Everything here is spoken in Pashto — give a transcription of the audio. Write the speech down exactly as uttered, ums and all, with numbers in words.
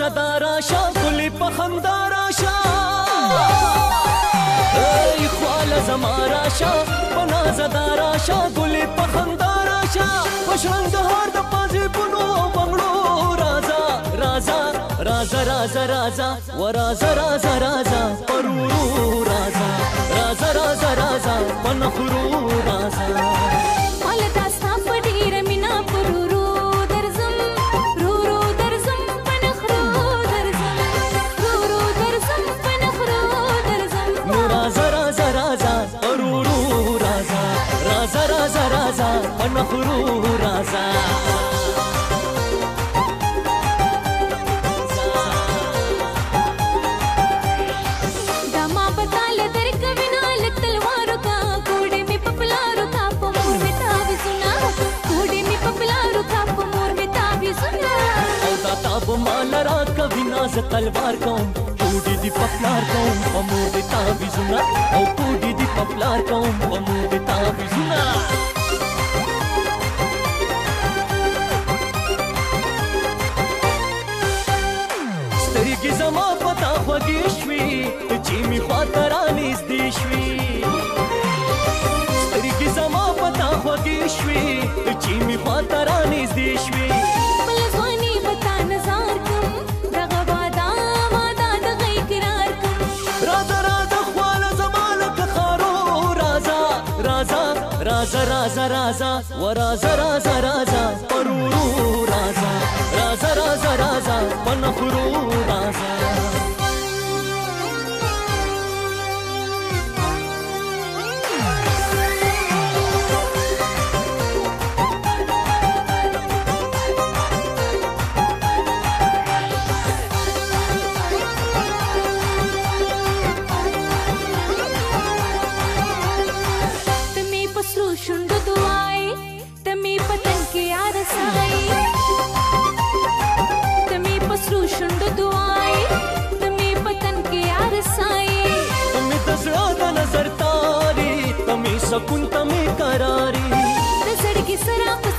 زدا راشا ګلې په خندا راشا ای خواله زما راشا په نازدا راشا ګلې په خندا راشا په شرنګهار د پازیبونو بنګړو رازا رازا رازا رازا رازا و رازا رازا رازا پرورو رازا رازا رازا رازا په نخرو رازا رازا رازا پنخرو رازا دما بتال در کوینا لک تلوارو کا کوډې می پپلارو کا پمور می تاوي سنا کوډې می پپلارو کا پمور می تاوي سنا او دا تاب مال را کوینا ز تلوار کوم کوډې دی پپلار کوم پمور می تاوي سنا او کوډې دی پپلار کوم پمور می تاوي سنا سترګې زما پتا خوږې شوې چې می خواته رانږدې شوې سترګې زما پتا خوږې شوې چې می خواته رانږدې شوې بل ځواني بتا نظر کوم دغه وادا وادا دغه اقرار کوم رازا رازا خواله زما لکه خارو رازا رازا رازا رازا رازا و رازا رازا رازا پرورو رازا رازا رازا رازا پنخرو رازا تمې پسرو شونډو دوای تمې پتن کې ارسای تمې پسرو شونډو دوای تمې پتن کې ارسای تمې د زړه د نظر تاري تمې سکون تمې قراري د زړګي سره